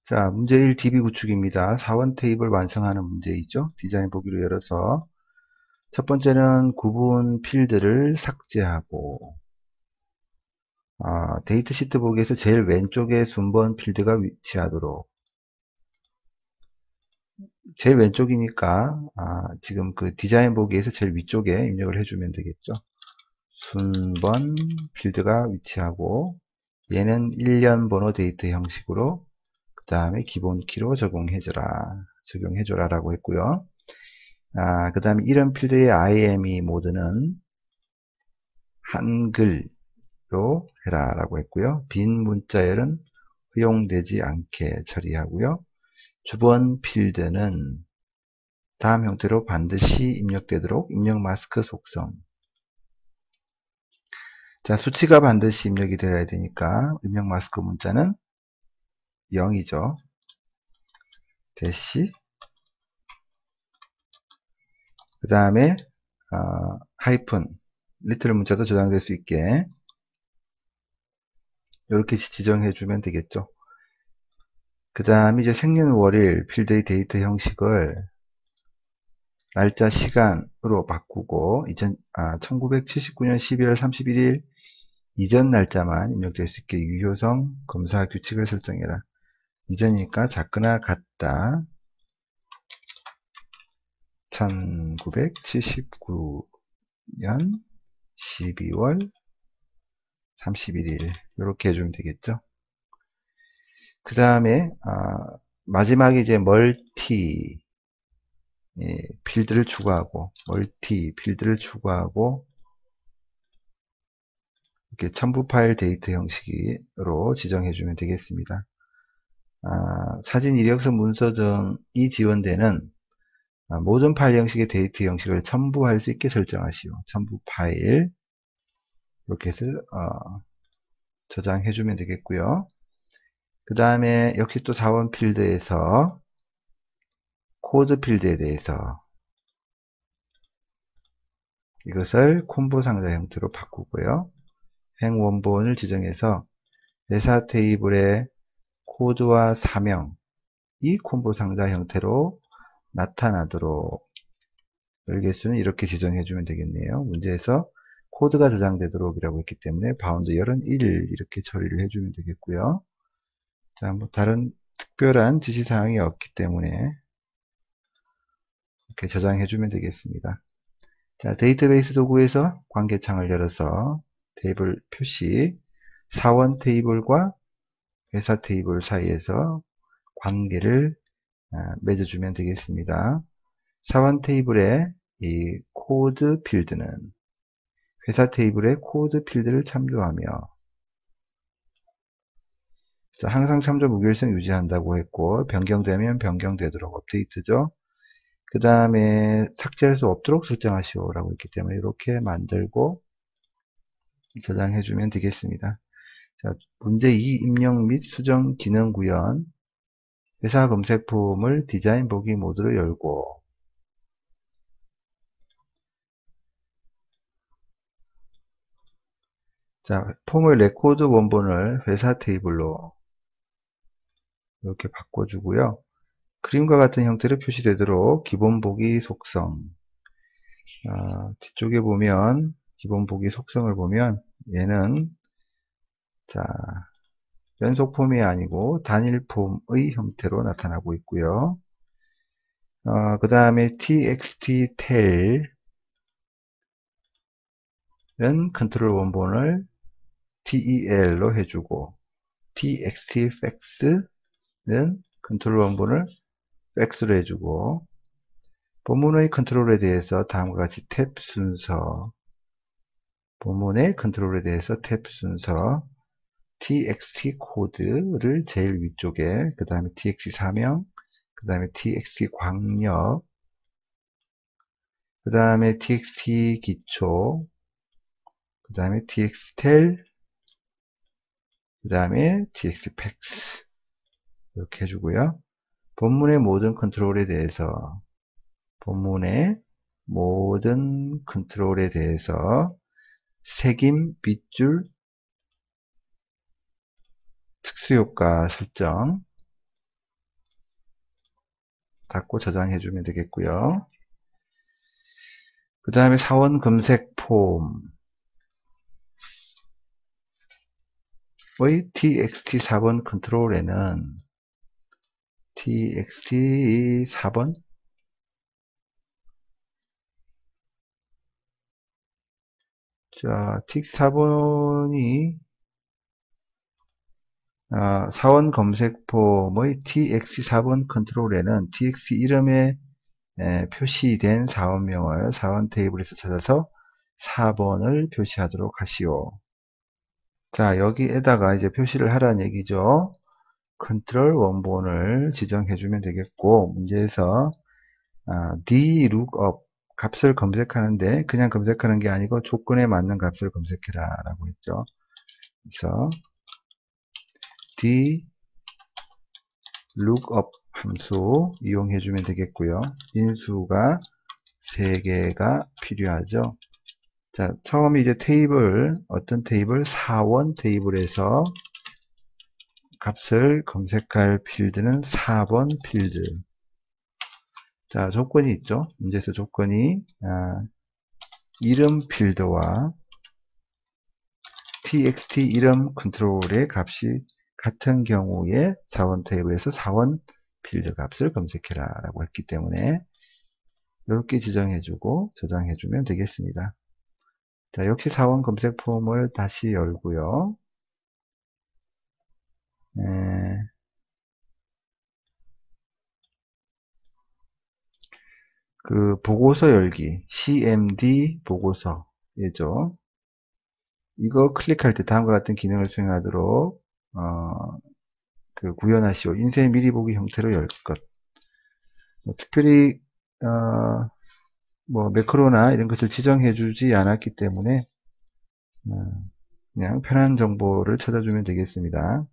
자, 문제 1 DB 구축입니다. 4원 테이블 완성하는 문제이죠. 디자인 보기로 열어서 첫 번째는 구분 필드를 삭제하고 데이트 시트 보기에서 제일 왼쪽에 순번 필드가 위치하도록 제일 왼쪽이니까 지금 그 디자인 보기에서 제일 위쪽에 입력을 해주면 되겠죠. 순번 필드가 위치하고 얘는 1년 번호 데이트 형식으로 그 다음에 기본 키로 적용해줘라 라고 했고요. 그 다음에 이름 필드의 IME 모드는 한글로 해라 라고 했고요. 빈 문자열은 허용되지 않게 처리하고요. 주번 필드는 다음 형태로 반드시 입력되도록 입력 마스크 속성. 자, 수치가 반드시 입력이 되어야 되니까 입력 마스크 문자는 0이죠. 대시 그 다음에 하이픈 리틀 문자도 저장될 수 있게 이렇게 지정해 주면 되겠죠. 그 다음에 이제 생년월일 필드의 데이터 형식을 날짜 시간으로 바꾸고 1979년 12월 31일 이전 날짜만 입력될 수 있게 유효성 검사 규칙을 설정해라. 이전이니까 작거나 같다. 1979년 12월 31일 이렇게 해주면 되겠죠. 그 다음에 마지막에 이제 멀티 필드를 추가하고 이렇게 첨부 파일 데이터 형식으로 지정해주면 되겠습니다. 사진, 이력서, 문서 등이 지원되는 모든 파일 형식의 데이터 형식을 첨부할 수 있게 설정하시오. 첨부 파일 이렇게 해서 저장해주면 되겠고요. 그 다음에 역시 또 4번 필드에서 코드 필드에 대해서 이것을 콤보 상자 형태로 바꾸고요. 행 원본을 지정해서 회사 테이블의 코드와 사명이 콤보 상자 형태로 나타나도록 열개수는 이렇게 지정해주면 되겠네요. 문제에서 코드가 저장되도록 이라고 했기 때문에 바운드 열은 1 이렇게 처리를 해주면 되겠고요. 자, 뭐 다른 특별한 지시사항이 없기 때문에 이렇게 저장해주면 되겠습니다. 자, 데이터베이스 도구에서 관계창을 열어서 테이블 표시, 사원 테이블과 회사 테이블 사이에서 관계를 맺어주면 되겠습니다. 사원 테이블의 이 코드 필드는 회사 테이블의 코드 필드를 참조하며 자, 항상 참조 무결성 유지한다고 했고 변경되면 변경되도록 업데이트죠. 그 다음에 삭제할 수 없도록 설정하시오 라고 했기 때문에 이렇게 만들고 저장해주면 되겠습니다. 자, 문제 2 입력 및 수정 기능 구현 회사 검색 폼을 디자인 보기 모드로 열고 자, 폼의 레코드 원본을 회사 테이블로 이렇게 바꿔주고요. 그림과 같은 형태로 표시되도록 기본 보기 속성 뒤쪽에 보면 기본 보기 속성을 보면 얘는 자 연속 폼이 아니고 단일 폼의 형태로 나타나고 있고요. 그 다음에 txt 텔은 컨트롤 원본을 tel로 해주고 txt fax는 컨트롤 원본을 fax로 해주고 본문의 컨트롤에 대해서 다음과 같이 탭 순서 본문의 컨트롤에 대해서 탭 순서 txt 코드를 제일 위쪽에 그 다음에 txt 사명 그 다음에 txt 광역 그 다음에 txt 기초 그 다음에 txt 텔 그 다음에 txt fax 이렇게 해주고요. 본문의 모든 컨트롤에 대해서 색임, 빗줄, 특수효과 설정 닫고 저장해주면 되겠고요. 그 다음에 사원 검색 폼의 txt 4번 컨트롤에는 txt 4번 자, txt 4번이 사원 검색 폼의 txt 4번 컨트롤에는 txt 이름에 표시된 사원명을 사원 테이블에서 찾아서 4번을 표시하도록 하시오. 자, 여기에다가 이제 표시를 하라는 얘기죠. 컨트롤 원본을 지정해주면 되겠고, 문제에서 dlookup 값을 검색하는데 그냥 검색하는 게 아니고 조건에 맞는 값을 검색해라 라고 했죠. 그래서 dlookup 함수 이용해주면 되겠고요. 인수가 3개가 필요하죠. 자, 처음에 이제 테이블, 어떤 테이블? 사원 테이블에서 값을 검색할 필드는 4번 필드. 자, 조건이 있죠. 문제에서 조건이, 이름 필드와 txt 이름 컨트롤의 값이 같은 경우에 사원 테이블에서 사원 필드 값을 검색해라 라고 했기 때문에 이렇게 지정해주고 저장해주면 되겠습니다. 자, 역시 사원 검색 폼을 다시 열고요. 그 보고서 열기 CMD 보고서예죠. 이거 클릭할 때 다음과 같은 기능을 수행하도록 구현하시오. 인쇄 미리 보기 형태로 열 것. 특별히 매크로나 이런 것을 지정해 주지 않았기 때문에 그냥 편한 정보를 찾아주면 되겠습니다.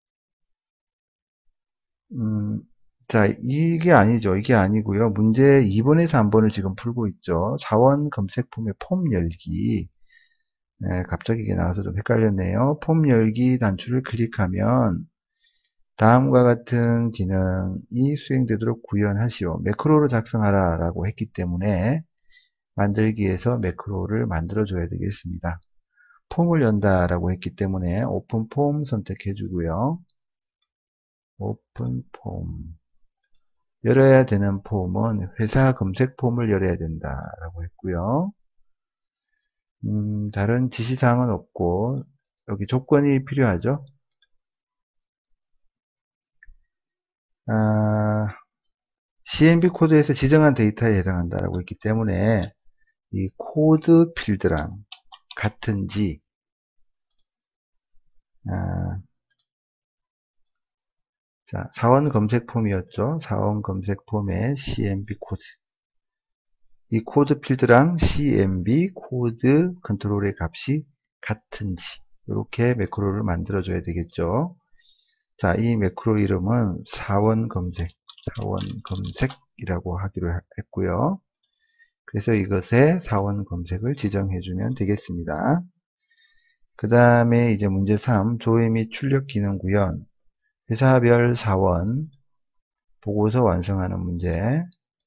자, 이게 아니죠. 이게 아니고요. 문제 2번에서 3번을 지금 풀고 있죠. 자원 검색 폼의 폼 열기. 네, 갑자기 이게 나와서 좀 헷갈렸네요. 폼 열기 단추를 클릭하면 다음과 같은 기능이 수행되도록 구현하시오. 매크로를 작성하라 라고 했기 때문에 만들기에서 매크로를 만들어 줘야 되겠습니다. 폼을 연다 라고 했기 때문에 오픈 폼 선택해 주고요. 오픈 폼. 열어야 되는 폼은 회사 검색 폼을 열어야 된다 라고 했고요. 다른 지시사항은 없고 여기 조건이 필요하죠. CMB 코드에서 지정한 데이터에 해당한다라고 했기 때문에 이 코드 필드랑 같은지 자, 사원 검색 폼이었죠. 사원 검색 폼의 CMB 코드 이 코드 필드랑 CMB 코드 컨트롤의 값이 같은지 이렇게 매크로를 만들어 줘야 되겠죠. 자, 이 매크로 이름은 사원 검색이라고 하기로 했고요. 그래서 이것에 사원 검색을 지정해 주면 되겠습니다. 그 다음에 이제 문제 3, 조회 및 출력 기능 구현, 회사별 사원, 보고서 완성하는 문제.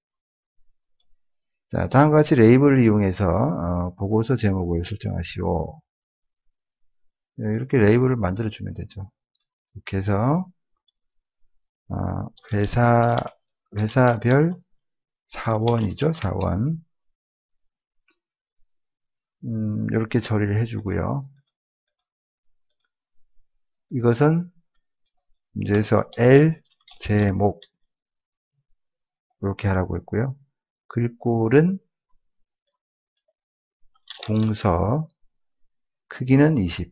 자, 다음과 같이 레이블을 이용해서 보고서 제목을 설정하시오. 이렇게 레이블을 만들어 주면 되죠. 이렇게 해서 회사별 사원이죠. 사원. 이렇게 처리를 해주고요. 이것은 문제에서 L 제목 이렇게 하라고 했고요. 글꼴은 공서 크기는 20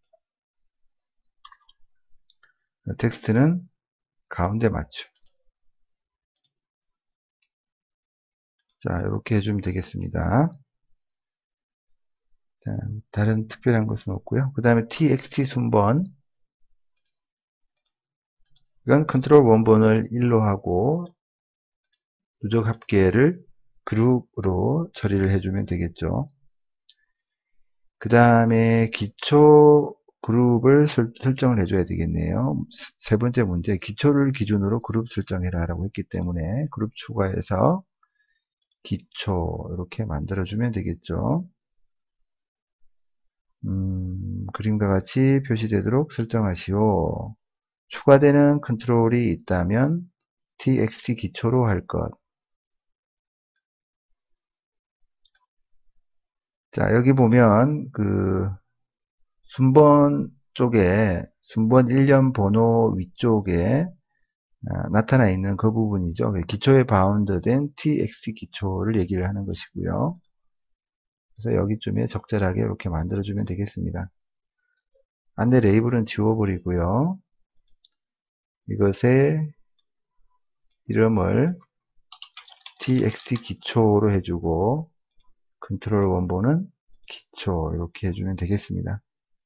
텍스트는 가운데 맞춤. 자, 이렇게 해주면 되겠습니다. 자, 다른 특별한 것은 없고요. 그 다음에 txt 순번 이건 컨트롤 원본을 1로 하고 누적 합계를 그룹으로 처리를 해주면 되겠죠. 그 다음에 기초 그룹을 설정을 해줘야 되겠네요. 세 번째 문제, 기초를 기준으로 그룹 설정해라 라고 했기 때문에 그룹 추가해서 기초 이렇게 만들어주면 되겠죠. 그림과 같이 표시되도록 설정하시오. 추가되는 컨트롤이 있다면 txt 기초로 할 것. 자, 여기 보면 그 순번 쪽에 순번 1년 번호 위쪽에 나타나 있는 그 부분이죠. 기초에 바운드된 txt 기초를 얘기를 하는 것이고요. 그래서 여기쯤에 적절하게 이렇게 만들어주면 되겠습니다. 안내 레이블은 지워버리고요. 이것의 이름을 txt 기초로 해주고 컨트롤 원본은 기초 이렇게 해주면 되겠습니다.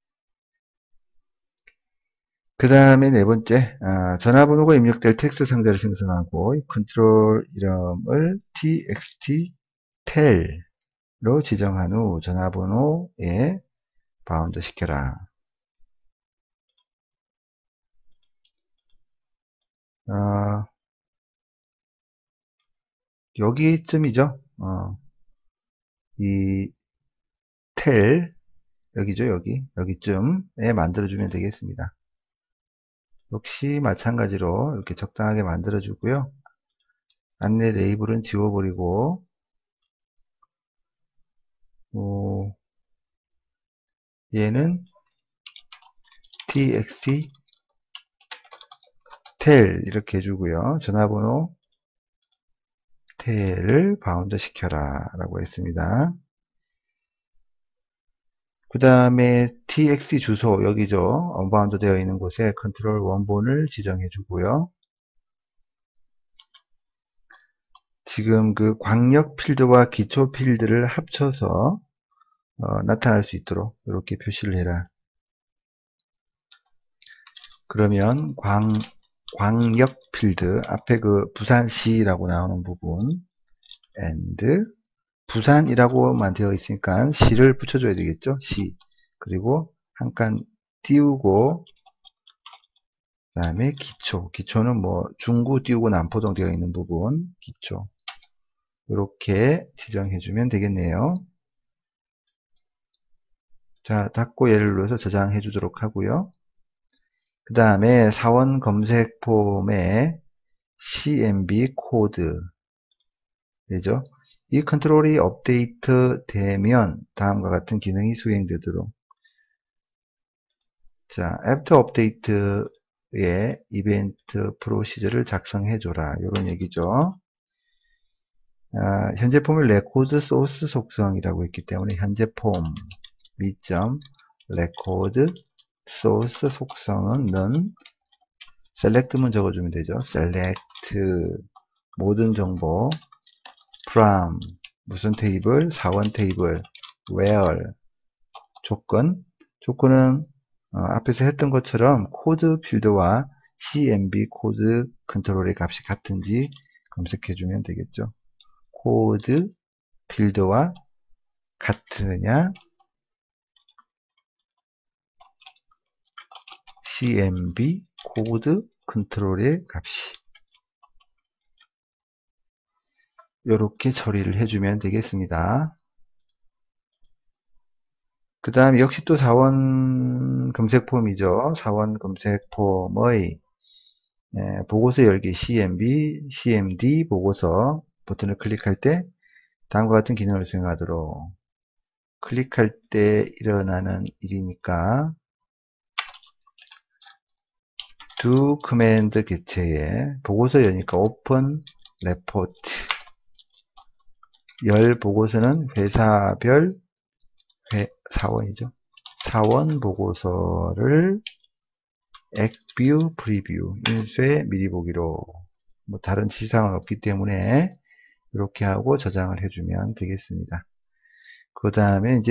그 다음에 네 번째, 전화번호가 입력될 텍스트 상자를 생성하고 컨트롤 이름을 txt 텔로 지정한 후 전화번호에 바운드 시켜라. 여기쯤이죠. 이 텔, 여기죠, 여기쯤에 만들어주면 되겠습니다. 역시 마찬가지로 이렇게 적당하게 만들어주고요. 안내 레이블은 지워버리고, 얘는 txt 텔 이렇게 해주고요. 전화번호 텔을 바운드 시켜라 라고 했습니다. 그 다음에 txt 주소 여기죠. 언바운드 되어 있는 곳에 컨트롤 원본을 지정해 주고요. 지금 그 광역 필드와 기초 필드를 합쳐서 나타날 수 있도록 이렇게 표시를 해라. 그러면 광역 필드 앞에 그 부산시라고 나오는 부분 and 부산이라고만 되어 있으니까 시를 붙여줘야 되겠죠. 시. 그리고 한 칸 띄우고 그 다음에 기초. 기초는 뭐 중구 띄우고 남포동 되어 있는 부분 기초. 이렇게 지정해주면 되겠네요. 자, 닫고 얘를 눌러서 저장해 주도록 하고요. 그 다음에 사원 검색 폼에 CMB 코드 되죠. 이 컨트롤이 업데이트 되면 다음과 같은 기능이 수행되도록. 자, 애프터 업데이트의 이벤트 프로시저를 작성해줘라. 이런 얘기죠. 현재 폼을 레코드 소스 속성이라고 했기 때문에 현재 폼 미점 레코드 소스 속성은 none select만 적어주면 되죠. select 모든 정보 from 무슨 테이블 사원 테이블 where 조건은 앞에서 했던 것처럼 코드 필드와 CMB 코드 컨트롤의 값이 같은지 검색해주면 되겠죠. 코드 필드와 같으냐 CMB 코드 컨트롤의 값이 이렇게 처리를 해주면 되겠습니다. 그 다음에 역시 또 사원 검색 폼이죠. 사원 검색 폼의 보고서 열기 CMD 보고서 버튼을 클릭할 때 다음과 같은 기능을 수행하도록 클릭할 때 일어나는 일이니까 do 커맨드 개체에 보고서 여니까 open report 열 보고서는 회사별 사원이죠. 사원 보고서를 액뷰 프리뷰 인쇄 미리 보기로 뭐 다른 지시사항은 없기 때문에 이렇게 하고 저장을 해주면 되겠습니다. 그 다음에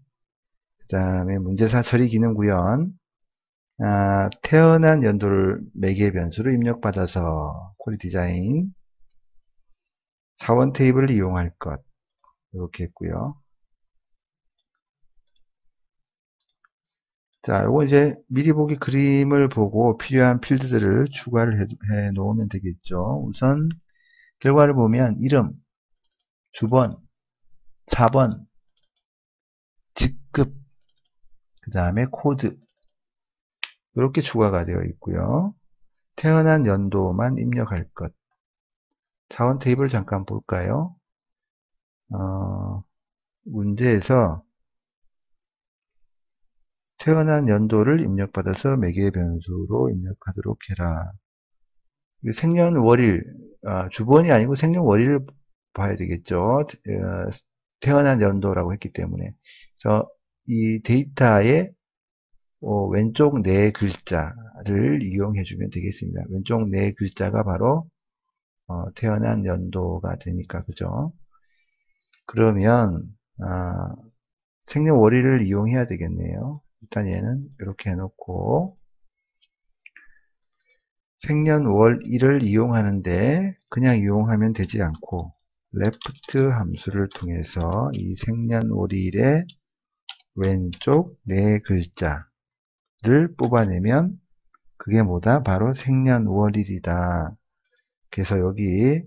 문제사 처리 기능 구현 태어난 연도를 매개 변수로 입력받아서 쿼리 디자인 사원 테이블을 이용할 것 이렇게 했고요. 자, 요거 이제 미리 보기 그림을 보고 필요한 필드들을 추가를 해 놓으면 되겠죠. 우선 결과를 보면 이름, 주번, 4번, 직급, 그 다음에 코드 이렇게 추가가 되어 있고요. 태어난 연도만 입력할 것. 자원 테이블 잠깐 볼까요? 문제에서 태어난 연도를 입력받아서 매개 변수로 입력하도록 해라. 생년월일, 주번이 아니고 생년월일을 봐야 되겠죠. 태어난 연도라고 했기 때문에. 그래서 이 데이터의 왼쪽 네 글자를 이용해 주면 되겠습니다. 왼쪽 네 글자가 바로 태어난 연도가 되니까, 그죠? 그러면 생년월일을 이용해야 되겠네요. 일단 얘는 이렇게 해놓고 생년월일을 이용하는데 그냥 이용하면 되지 않고 left 함수를 통해서 이 생년월일의 왼쪽 네 글자를 뽑아내면 그게 뭐다? 바로 생년월일이다. 그래서 여기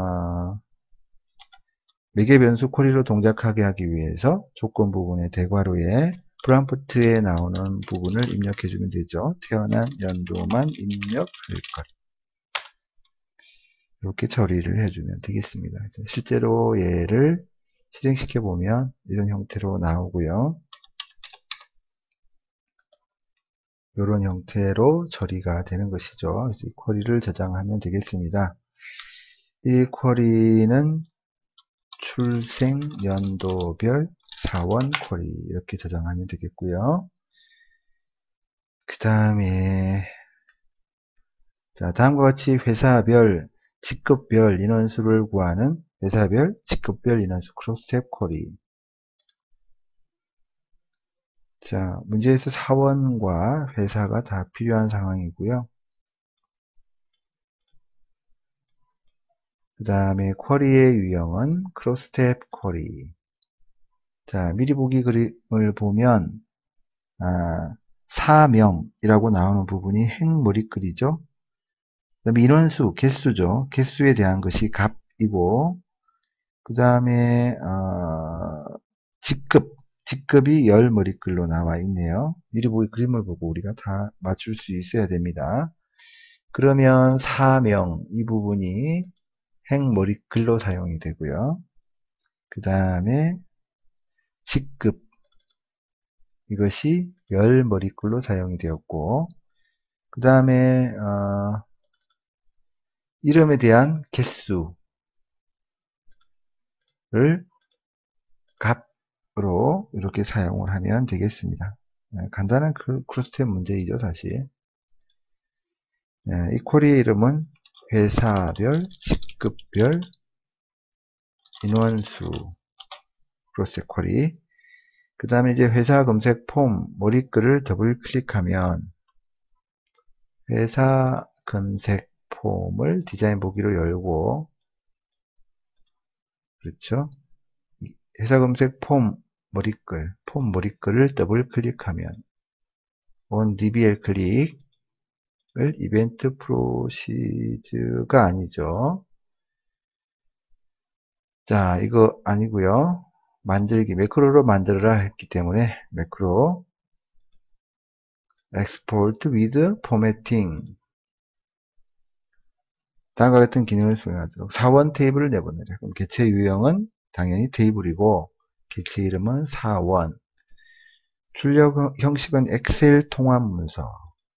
매개 변수 쿼리로 동작하게 하기 위해서 조건 부분의 대괄호에 프롬프트에 나오는 부분을 입력해주면 되죠. 태어난 연도만 입력할 것. 이렇게 처리를 해주면 되겠습니다. 그래서 실제로 얘를 실행시켜 보면 이런 형태로 나오고요. 이런 형태로 처리가 되는 것이죠. 그래서 이 쿼리를 저장하면 되겠습니다. 이 쿼리는 출생연도별 사원 쿼리 이렇게 저장하면 되겠고요. 그 다음에 다음과 같이 회사별, 직급별 인원수를 구하는 회사별, 직급별 인원수 크로스탭 쿼리. 자, 문제에서 사원과 회사가 다 필요한 상황이고요. 그 다음에 쿼리의 유형은 크로스탭 쿼리. 자, 미리 보기 그림을 보면 사명이라고 나오는 부분이 행머리글이죠. 그 다음에 인원수, 개수죠. 개수에 대한 것이 값이고 그 다음에 직급이 열 머리글로 나와 있네요. 미리 보기 그림을 보고 우리가 다 맞출 수 있어야 됩니다. 그러면 사명 이 부분이 행머리글로 사용이 되고요. 그 다음에 직급 이것이 열 머리글로 사용이 되었고 그 다음에 이름에 대한 개수를 값으로 이렇게 사용을 하면 되겠습니다. 간단한 크로스탭 문제이죠, 사실. 이 쿼리의 이름은 회사별, 직급별, 인원수 크로스 쿼리. 그 다음에 이제 회사 검색 폼 머리글을 더블 클릭하면 회사 검색 폼을 디자인 보기로 열고, 그렇죠? 회사 검색 폼 머리글을 더블 클릭하면 on dbl 클릭을 이벤트 프로시즈가 아니죠. 자, 이거 아니고요. 만들기 매크로로 만들어라 했기 때문에 매크로 export with formatting 다음과 같은 기능을 수행하도록 사원 테이블을 내보내라. 그럼 개체 유형은 당연히 테이블이고 개체 이름은 사원 출력 형식은 엑셀 통합 문서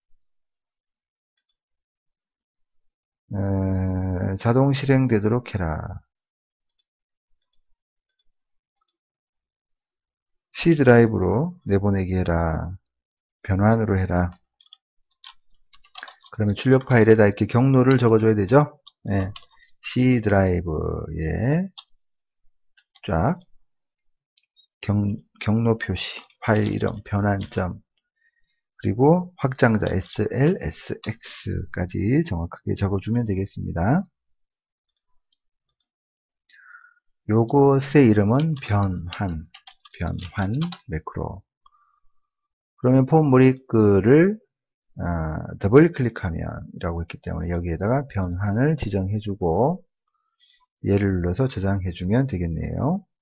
자동 실행되도록 해라. C 드라이브로 내보내기 해라. 변환으로 해라. 그러면 출력 파일에다 이렇게 경로를 적어줘야 되죠. 네. C 드라이브에 쫙 경로 표시, 파일 이름, 변환점, 그리고 확장자 SL, SX까지 정확하게 적어주면 되겠습니다. 요것의 이름은 변환 매크로. 그러면 폼 머리글을 더블 클릭하면 이라고 했기 때문에 여기에다가 변환을 지정해주고 얘를 눌러서 저장해주면 되겠네요.